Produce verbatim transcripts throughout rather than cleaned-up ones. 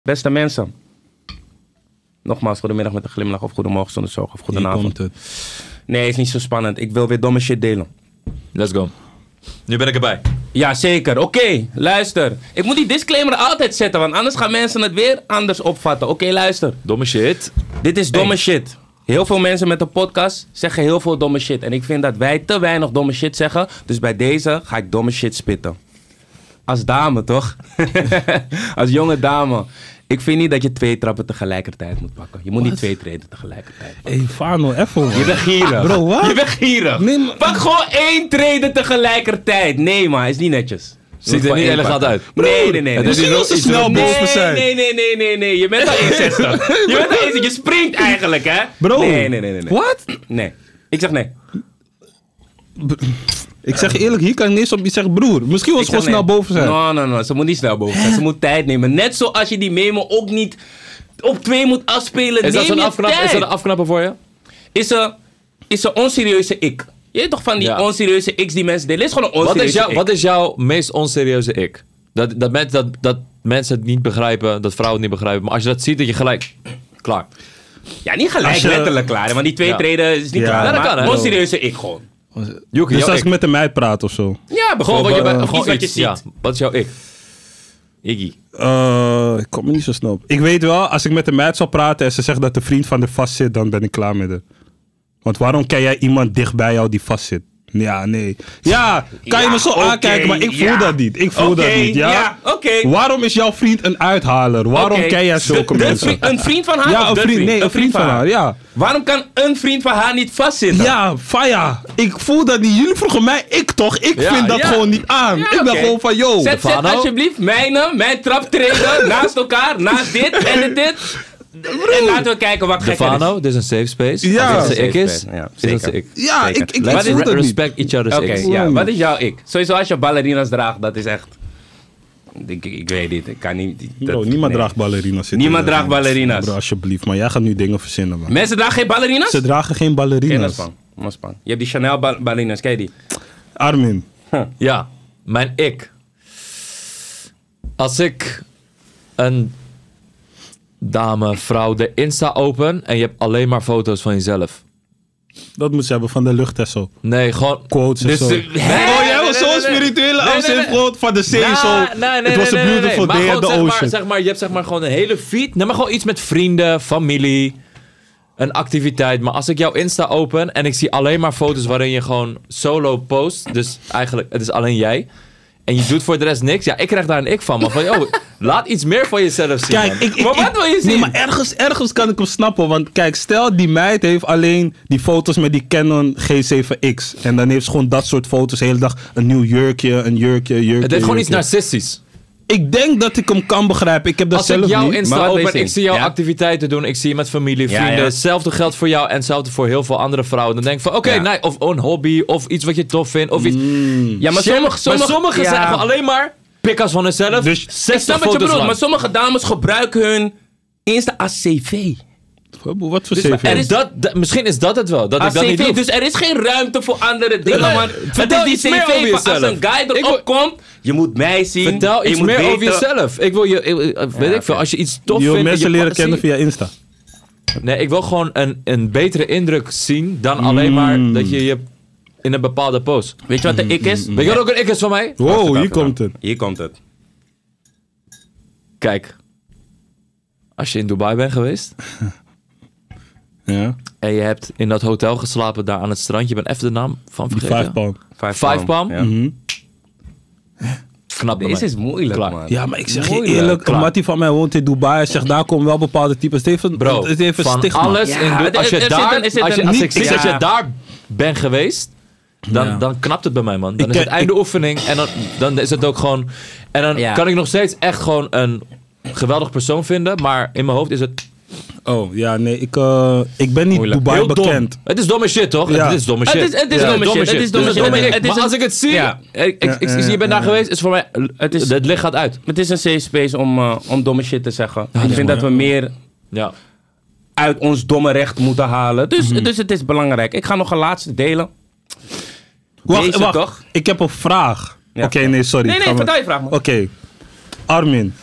Beste mensen. Nogmaals, goedemiddag met een glimlach of goedemorgen zonder zorg of goedenavond. Het. Nee, is niet zo spannend. Ik wil weer domme shit delen. Let's go. Nu ben ik erbij. Ja, zeker. Oké, okay, luister. Ik moet die disclaimer altijd zetten, want anders gaan mensen het weer anders opvatten. Oké, okay, luister. Domme shit. Dit is domme hey. shit. Heel veel mensen met een podcast zeggen heel veel domme shit. En ik vind dat wij te weinig domme shit zeggen. Dus bij deze ga ik domme shit spitten. Als dame, toch? Als jonge dame. Ik vind niet dat je twee trappen tegelijkertijd moet pakken. Je moet What? niet twee treden tegelijkertijd pakken. Hé, hey, Fano, even man. Je bent gierig. Bro, wat? Je bent gierig. Nee, maar... Pak gewoon één treden tegelijkertijd. Nee, man. Is niet netjes. Ziet er niet elegant uit. Nee, nee, nee. nee. Misschien als ze snel boven zijn. Nee, nee, nee, nee, nee. Je bent al één zestig. Je bent al één zestig. Je springt eigenlijk, hè? Bro. Nee, nee, nee, nee. Wat? Nee. Ik zeg nee. Ik zeg eerlijk, hier kan ik niet eens op iets zeggen, broer. Misschien wil ze gewoon nee. snel boven zijn. No, no, no. Ze moet niet snel boven zijn. Ze moet tijd nemen. Net zoals je die memo ook niet op twee moet afspelen. Is dat Neem zo'n je afknap, tijd. is dat een afknapper voor je? Is een, is een onserieuze ik. Je weet toch van die ja. onserieuze x die mensen delen? Is gewoon een onserieuze wat is, jou, ik. wat is jouw meest onserieuze ik? Dat, dat, men, dat, dat mensen het niet begrijpen, dat vrouwen het niet begrijpen. Maar als je dat ziet, dat je gelijk... Klaar. Ja, niet gelijk je, letterlijk klaar. Want die twee ja. treden is niet ja. klaar. Ja, dat maar kan, onserieuze ik gewoon. Yuki, dus als ik met een meid praat of zo? Ja, gewoon wat je, uh, gewoon iets wat je ziet. Ja. Wat is jouw ik? Iggy. Uh, ik kom er niet zo snel op. Ik weet wel, als ik met een meid zal praten en ze zegt dat de vriend van de vast zit, dan ben ik klaar met haar. Want waarom ken jij iemand dicht bij jou die vast zit? Ja, nee. Ja, kan je ja, me zo okay, aankijken, maar ik voel ja. dat niet. Ik voel okay, dat niet, ja? ja okay. Waarom is jouw vriend een uithaler? Waarom okay. ken jij zulke de, de mensen? Vriend, een vriend van haar? Ja, een vriend, vriend? Nee, een vriend, vriend van haar, haar, ja. Waarom kan een vriend van haar niet vastzitten? Ja, Faya. Ik voel dat niet. Jullie vroegen mij, ik toch? Ik ja, vind dat ja. gewoon niet aan. Ja, ik ben okay. gewoon van, yo. Zet, zet alsjeblieft mijne, mijn traptreden naast elkaar, naast dit en dit. En laten we kijken wat gekker is. Stefano, dit is een safe space. Ja. Als het ik is, ja, is dat ik. Ja, ik, ik, ik Let's voel dat respect niet. each other's okay, ik. Ja, wat is jouw ik? Sowieso als je ballerinas draagt, dat is echt... Ik, ik weet niet, ik kan niet... Dat, bro, niemand nee. draagt ballerinas. Niemand draagt ballerinas. Bro, alsjeblieft, maar jij gaat nu dingen verzinnen, man. Mensen dragen geen ballerinas? Ze dragen geen ballerinas. Geen last Je hebt die Chanel ballerinas, ken je die? Armin. Huh. Ja, mijn ik. Als ik een... dame, vrouw, de Insta open en je hebt alleen maar foto's van jezelf. Dat moet ze hebben van de lucht en zo. Nee, gewoon... Quotes en dus, zo. Nee, oh, jij was nee, zo nee, spiritueel nee, als nee, in nee, van de zee nah, zo. Nee, nee, het was nee, a beautiful nee, nee. day at the zeg ocean. Maar, zeg maar, je hebt zeg maar gewoon een hele feed. Nee, maar gewoon iets met vrienden, familie, een activiteit. Maar als ik jouw Insta open en ik zie alleen maar foto's waarin je gewoon solo post. Dus eigenlijk, het is alleen jij. En je doet voor de rest niks. Ja, ik krijg daar een ik van. Maar van, joh, laat iets meer van jezelf zien. Kijk, ik, ik, maar wat wil je zien? Nee, maar ergens, ergens kan ik hem snappen. Want kijk, stel die meid heeft alleen die foto's met die Canon G zeven X. En dan heeft ze gewoon dat soort foto's de hele dag. Een nieuw jurkje, een jurkje, jurkje. Het heeft gewoon jurkje. iets narcistisch. Ik denk dat ik hem kan begrijpen. Ik heb dat Als zelf niet. Als ik jouw Insta open, ik zie jouw ja? activiteiten doen. Ik zie je met familie, vrienden. Ja, ja. Hetzelfde geldt voor jou en hetzelfde voor heel veel andere vrouwen. Dan denk ik van, oké, okay, ja. nee, of een hobby, of iets wat je tof vindt. Of iets. Mm. Ja, maar sommige, sommige, maar sommige ja. zijn gewoon alleen maar pikkers van hunzelf. Dus zestig ik snap wat je bedoelt, maar sommige dames gebruiken hun Insta als cv. Wat voor dus cv? Er is dat, dat, misschien is dat het wel. Dat ik dat niet doe. Dus er is geen ruimte voor andere dingen. Nee, maar vertel het is iets die meer cv over van als jezelf. een guy erop wil, komt, je moet mij zien. Vertel iets je meer weten. over jezelf. Ik wil je, ik, weet ja, ik veel, okay. als je iets tof je vindt. Je wil mensen leren kennen zie, via Insta. Nee, ik wil gewoon een, een betere indruk zien dan mm. alleen maar dat je je in een bepaalde pose. Weet je wat de ik is? Weet je wat ook een ik is van mij? Wow, hier komt het. Hier komt het. Kijk, als je in Dubai bent geweest ja. en je hebt in dat hotel geslapen daar aan het strand, je bent even de naam van vergeten. Five Palm. Five, Five Palm. Ja. Mm-hmm. Knap. Deze is moeilijk, Klaar. man. Ja, maar ik zeg moeilijk. je eerlijk, een mattie van mij woont in Dubai. Hij zegt, daar komen wel bepaalde types. Het heeft een, Bro, het heeft een van stigma. alles ja, in de, als je er, er daar, een, er als, je, een, als niet, ik zie ja. dat je daar bent geweest, dan, ja. dan knapt het bij mij, man. Dan ik is het ken, einde ik, oefening en dan, dan is het ook gewoon... En dan ja. kan ik nog steeds echt gewoon een geweldig persoon vinden, maar in mijn hoofd is het... Oh, ja, nee, ik, uh, ik ben niet Moeilijk. Dubai Heel bekend. Dom. Het is domme shit, toch? Ja. Het is domme shit. Het is, het is ja. domme shit. Het is domme shit. Het is shit. Het is maar een, als ik het zie, ja. ik, ik, ik, ik, je bent daar geweest, is voor mij, het, is, het licht gaat uit. Het is een safe space om, uh, om domme shit te zeggen. Ja, ik vind dat we meer ja. uit ons domme recht moeten halen. Dus, mm-hmm. dus het is belangrijk. Ik ga nog een laatste delen. Wacht, Deze, wacht. toch? Ik heb een vraag. Ja. Oké, okay, nee, sorry. Nee, nee, vertel je vraag, man. Oké. Okay. Armin.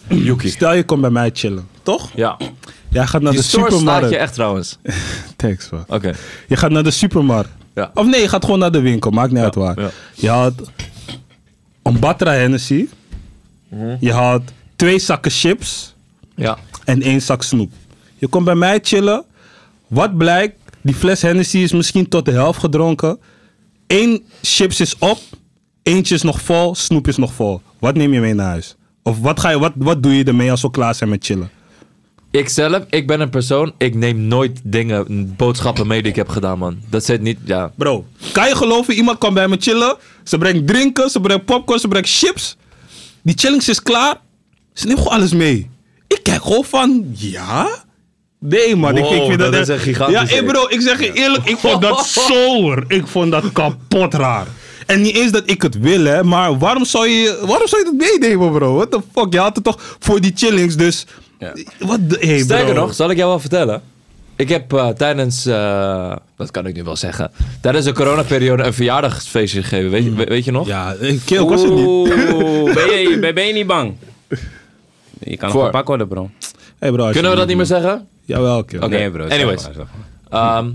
Yuki. Stel je komt bij mij chillen, toch? Ja. Jij gaat naar Die de store supermarkt. staat je echt trouwens. Thanks, man. Oké. Je gaat naar de supermarkt. Ja. Of nee, je gaat gewoon naar de winkel, maakt niet uit waar. ja. Je haalt een Batra Hennessy. Je haalt twee zakken chips Ja. en één zak snoep. Je komt bij mij chillen. Wat blijkt? Die fles Hennessy is misschien tot de helft gedronken. Eén chips is op. Eentje is nog vol. Snoep is nog vol. Wat neem je mee naar huis? Of wat, ga je, wat, wat doe je ermee als we klaar zijn met chillen? Ikzelf, ik ben een persoon, ik neem nooit dingen, boodschappen mee die ik heb gedaan, man. Dat zit niet, ja. Bro, kan je geloven? Iemand komt bij me chillen. Ze brengt drinken, ze brengt popcorn, ze brengt chips. Die chillings is klaar. Ze neemt gewoon alles mee. Ik kijk gewoon van, ja? Nee, man. ik, Wow, ik vind dat, dat is echt- een gigantisch Ja, hey, bro, ik zeg je eerlijk, ik vond dat zo raar. Ik vond dat kapot raar. En niet eens dat ik het wil, hè, maar waarom zou je, waarom zou je dat meenemen, bro? What the fuck? Je had het toch voor die chillings, dus... Ja. Wat de, hey, Sterker bro. nog, zal ik jou wel vertellen? Ik heb uh, tijdens, uh, dat kan ik nu wel zeggen, tijdens de coronaperiode een verjaardagsfeestje gegeven. Weet je, we- weet je nog? Ja, ik, ik was het niet. Oeh, ben je, ben, ben je niet bang? Je kan nog Voor. gepakt worden, bro. Hey, bro Kunnen we dat niet meer zeggen? Jawel, kill. Oké. Nee, bro. zeg Anyways. maar, zeg maar. Um,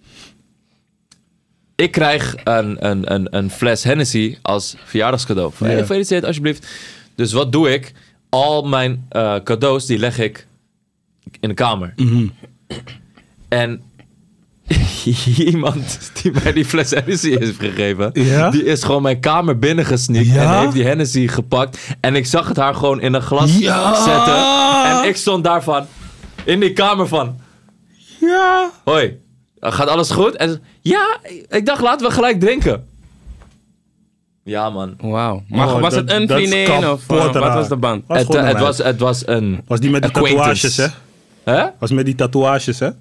ik krijg een, een, een, een fles Hennessy als verjaardagscadeau. Van, Ja. hey, gefeliciteerd alsjeblieft. Dus wat doe ik? Al mijn uh, cadeaus, die leg ik in de kamer. Mhm. En iemand die mij die fles Hennessy heeft gegeven, Ja? die is gewoon mijn kamer binnengesneakt Ja? en heeft die Hennessy gepakt. En ik zag het haar gewoon in een glas Ja! zetten. En ik stond daarvan, in die kamer van, Ja. hoi, gaat alles goed? En ze, ja, ik dacht laten we gelijk drinken. Ja, man. Wauw. Maar Oh, was dat- het een dat is vriendin of kapot uh, wat raar. was de band? Was Het, gewoon eh, een het, was, meid. het was een Was die met die acquaintance. tatoeages, hè? Hè? Was met die tatoeages, hè?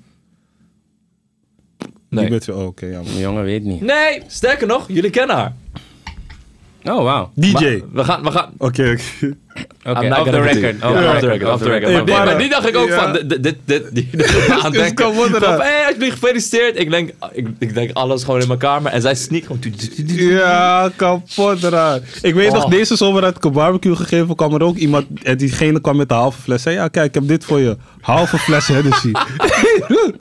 Nee. Die met, oh, oké, ja. De jongen weet niet. Nee, sterker nog, jullie kennen haar. Oh, wauw. D J. Maar Oké, we gaan, we gaan, oké. Oké, I'm not off the gonna record. continue. Off Ja, the record. off the record. Hey, Maar die- para. maar die dacht ik ook Ja. van, dit, dit, dit, dit, die dit aan is denken. kapot Van, raar. hey, alsjeblieft gefeliciteerd. Ik denk, ik, ik denk alles gewoon in mijn kamer. En zij sneakt gewoon. Ja, kapot raar. Ik weet Oh. nog, deze zomer had ik een barbecue gegeven, kwam er ook iemand en diegene kwam met een halve fles. Zei, ja, kijk, ik heb dit voor je. Halve fles Hennessy.